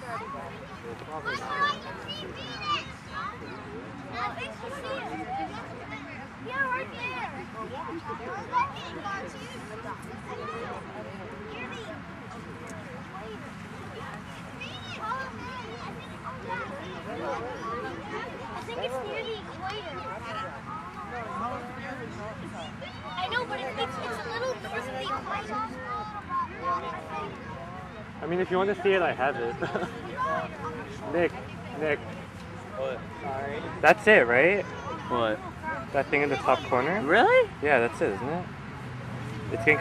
Yeah, right there. I think it's near the equator. I know, but it's a little north of the equator. I mean, if you want to see it, I have it. Nick. What? Sorry. That's it, right? What? That thing in the top corner? Really? Yeah, that's it, isn't it? It's getting